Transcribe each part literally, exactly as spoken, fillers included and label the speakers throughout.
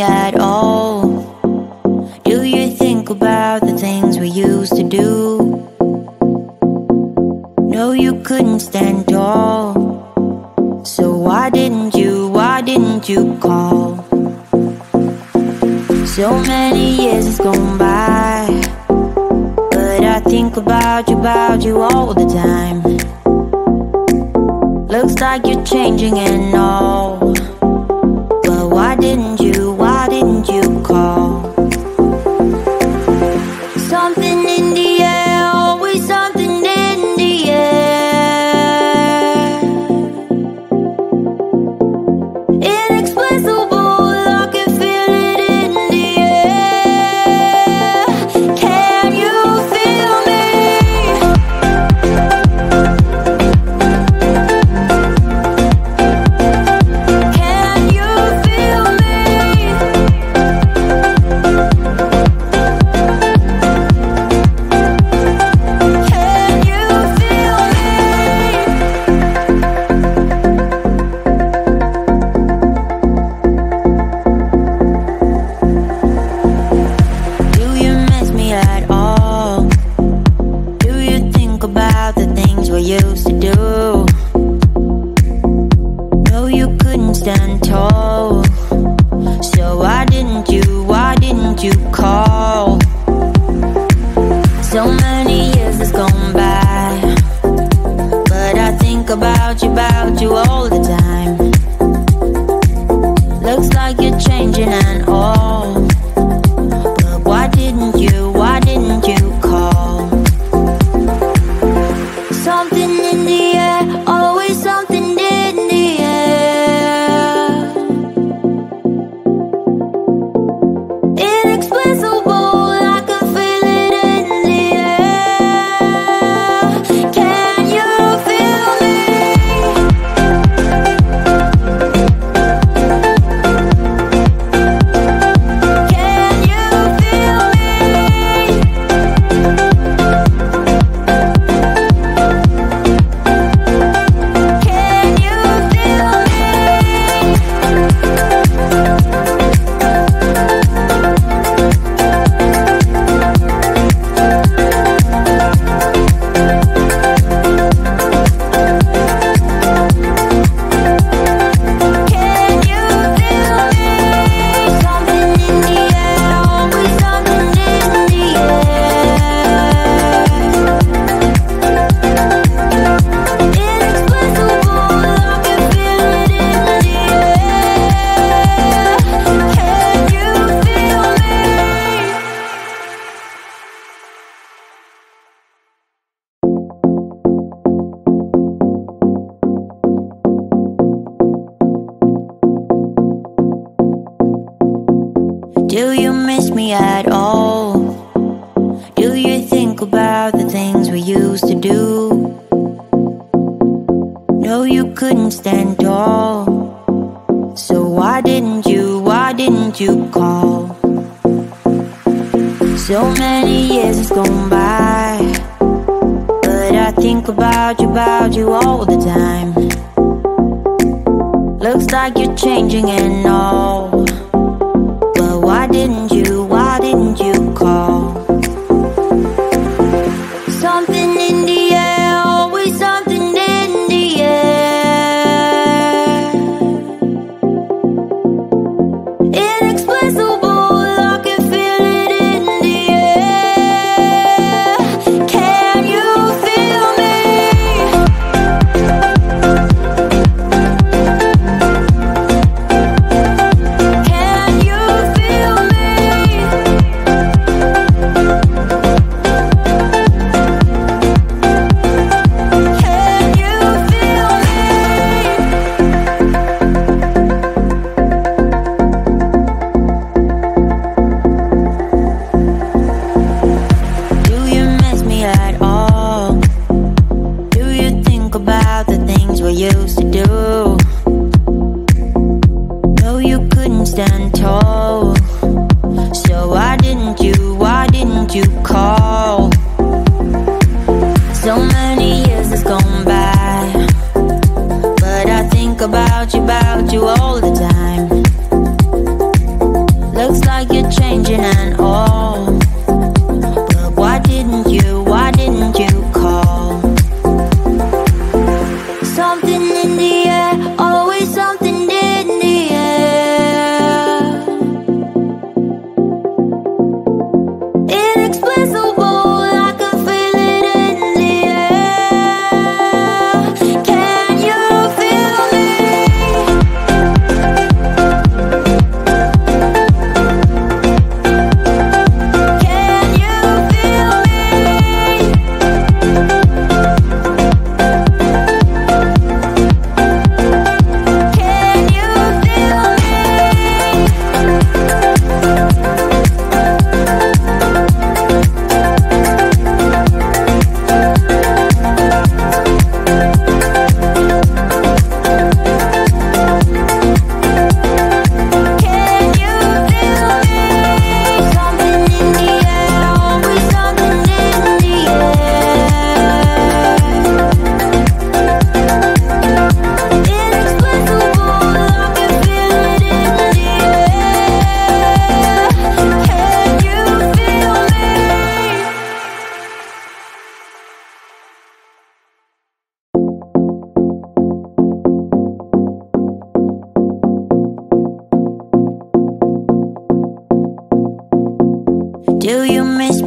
Speaker 1: at all? Do you think about the things we used to do? No, you couldn't stand tall. So why didn't you, why didn't you call? So many years has gone by, but I think about you, about you all the time. Looks like you're changing and all, but why didn't you, why didn't you call? Something in the air, always something in the air. Inexplicable, I can feel it in the air. Can you feel me? Can you feel me? Can you feel me? Do you miss me at all? Do you think about the things we used to do? No, you couldn't stand tall. So why didn't you, why didn't you call? So many years has gone by, but I think about you, about you all the time. Looks like you're changing and all, but why didn't you, why didn't you call? Something in the air, always something in the air. Inexplicable, I can feel it in the air. Can you feel me? Can you feel me? Can you feel me? Can you feel me? Something in the air, always something in the air. Inexplicable, I can feel it in the air. Can you feel me? Do you miss me at all? Do you think about the things we used to do? No, you couldn't stand tall. So why didn't you, why didn't you call? So many years has gone by, but I think about you, about you all the time. Looks like you're changing and all, but why didn't you, why didn't you call? Something in the air, always something in the air. Inexplicable, I can feel it in the air. Can you feel me? Can you feel me?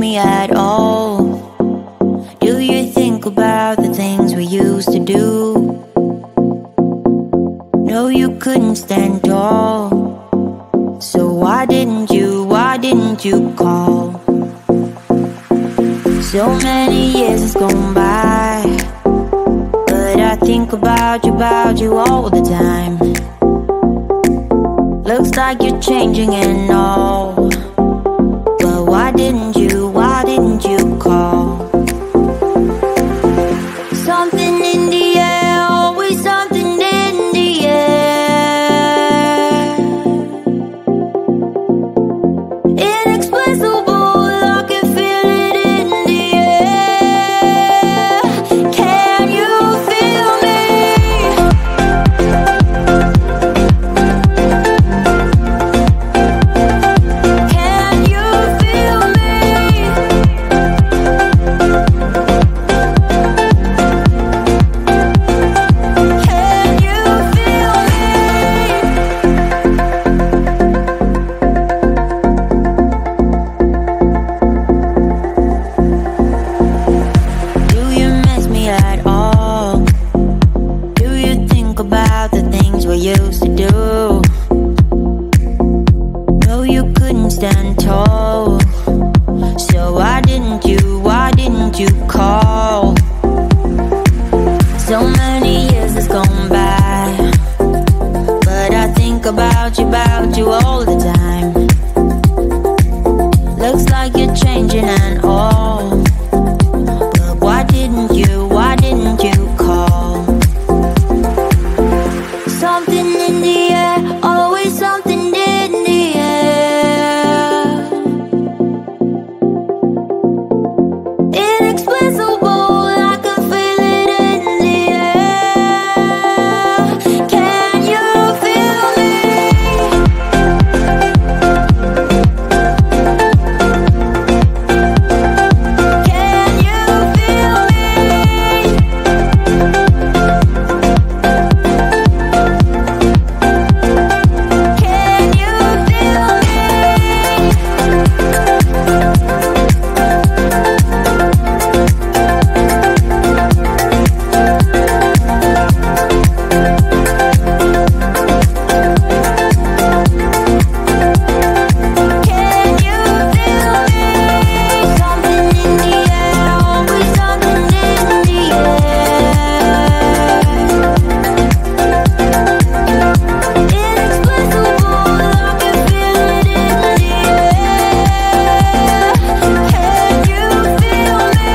Speaker 1: me at all? Do you think about the things we used to do? No, you couldn't stand tall. So why didn't you, why didn't you call? So many years has gone by, but I think about you, about you all the time. Looks like you're changing and all, but why didn't you, why didn't you call? Something in the air, always something in the air. Inexplicable, I can feel it in the air. Can you feel me? Can you feel me? Can you feel me? Do you miss me at all? Do you think about the things we used to do? No, you couldn't stand tall. So why didn't you, why didn't you call? So many years has gone by, but I think about you, about you all the time. Looks like you're changing and all, but why didn't you, why didn't you call? Something in the air, always something in the air. Inexplicable, I can feel it in the air. Can you feel me? Can you feel me? Can you feel me? Can you feel me? Something in the air, always something in the air. Inexplicable, I can feel it in the air. Can you feel me?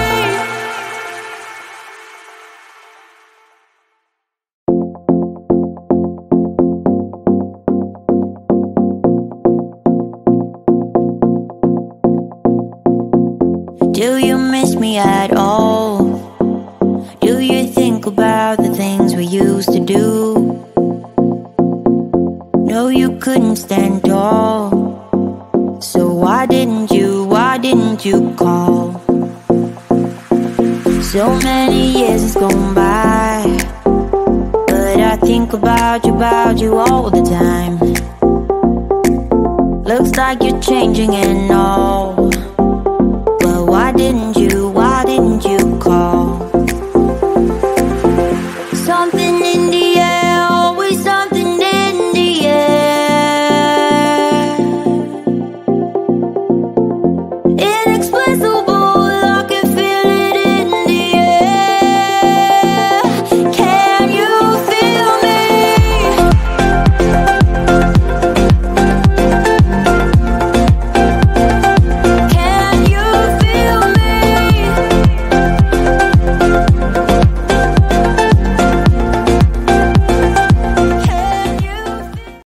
Speaker 1: Do you miss me at all? Do you think about the things we used to do? No, you couldn't stand tall. So why didn't you, why didn't you call? So many years has gone by, but I think about you, about you all the time. Looks like you're changing and all, but why didn't you,